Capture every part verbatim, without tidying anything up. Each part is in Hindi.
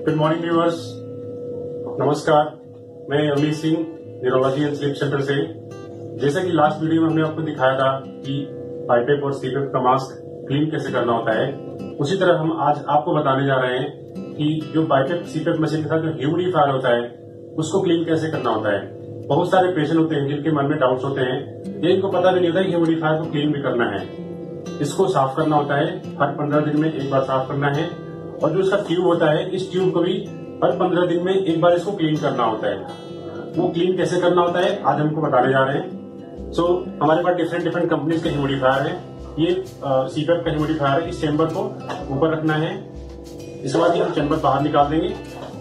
गुड मॉर्निंग व्यूअर्स, नमस्कार। मैं Amit Singh neurology and sleep centre से। जैसा कि लास्ट वीडियो में हमने आपको दिखाया था कि बाइपेप और सीपेप का मास्क क्लीन कैसे करना होता है, उसी तरह हम आज आपको बताने जा रहे हैं कि जो बाइपेप सीपेप मशीन के साथ जो ह्यूमिडिफायर होता है उसको क्लीन कैसे करना होता है। बहुत सारे पेशेंट होते हैं जिनके मन में डाउट्स होते हैं, ये इनको पता भी नहीं होता कि ह्यूमिडिफायर को क्लीन भी करना है। इसको साफ करना होता है, हर पंद्रह दिन में एक बार साफ करना है। और जो इसका ट्यूब होता है, इस ट्यूब को भी हर पंद्रह दिन में एक बार इसको क्लीन करना होता है। वो क्लीन कैसे करना होता है आज हमको बताने जा रहे हैं। सो so, हमारे पास डिफरेंट डिफरेंट कंपनीज के ह्यूमिडिफायर है। ये सीपेप का ह्यूमिडिफायर है। इस चेम्बर को ऊपर रखना है, इसके बाद हम चेम्बर बाहर निकाल देंगे।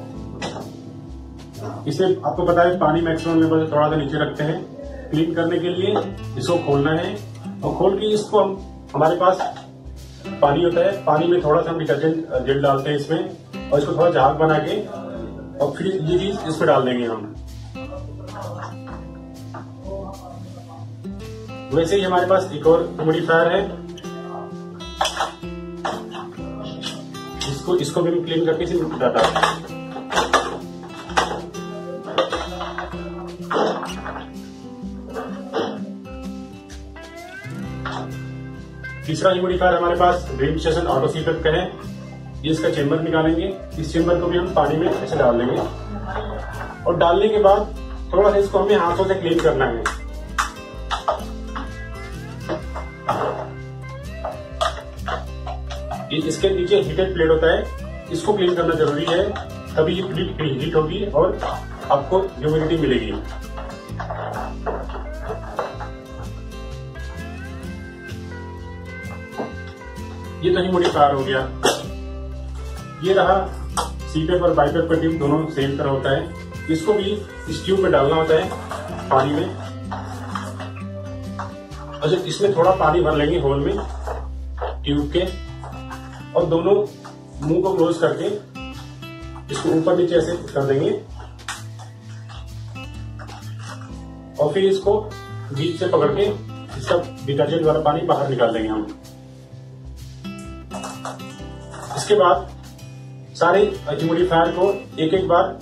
इसे आपको पता है पानी मैक्सिमम लेवल से थोड़ा सा नीचे रखते हैं। क्लीन करने के लिए इसको खोलना है और खोल के इसको हम हमारे पास पानी होता है, पानी में थोड़ा सा हम डिटर्जेंट जेल डालते हैं इसमें और इसको थोड़ा झाग बना के और फिर ये चीज इसमें डाल देंगे हम। वैसे ही हमारे पास एक और ह्यूमिडिफायर है, इसको इसको भी क्लीन करके इसे डालता है। तीसरा ह्यूमिडिफायर हमारे पास ड्रीम स्टेशन ऑटो सीपेप का है। ये इसका चेम्बर निकालेंगे, इस चेम्बर को भी हम पानी में ऐसे डाल देंगे और डालने के बाद थोड़ा सा इसको हमें हाथों से क्लीन करना है। इसके नीचे हीटेड प्लेट होता है, इसको क्लीन करना जरूरी है, तभी ये प्लेट हीट होगी और आपको ह्यूमिडिटी मिलेगी। ये तो ह्यूमिडिफायर हो गया। ये रहा सीपेप और बाइपेप का ट्यूब, दोनों सेम तरह होता है। इसको भी इस ट्यूब में डालना होता है पानी में। अच्छा, इसमें थोड़ा पानी भर लेंगे होल में ट्यूब के और दोनों मुंह को क्लोज करके इसको ऊपर नीचे ऐसे कर देंगे और फिर इसको बीच से पकड़ के इसका डिटर्जेंट वाला पानी बाहर निकाल देंगे हम। इसके बाद सारे ह्यूमिडिफायर को एक एक बार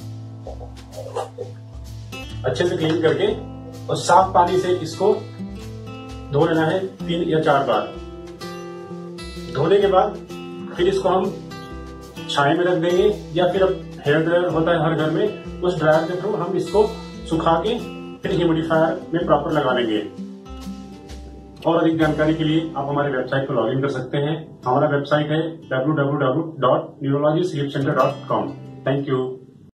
अच्छे से क्लीन करके और साफ पानी से इसको धो लेना है तीन या चार बार। धोने के बाद फिर इसको हम छाए में रख देंगे या फिर अब हेयर ड्रायर होता है हर घर में, उस ड्रायर के थ्रू हम इसको सुखा के फिर ह्यूमिडिफायर में प्रॉपर लगा लेंगे। और अधिक जानकारी के लिए आप हमारे वेबसाइट को लॉगिन कर सकते हैं। हमारा वेबसाइट है W W W dot neurology sleep centre dot com. Thank you.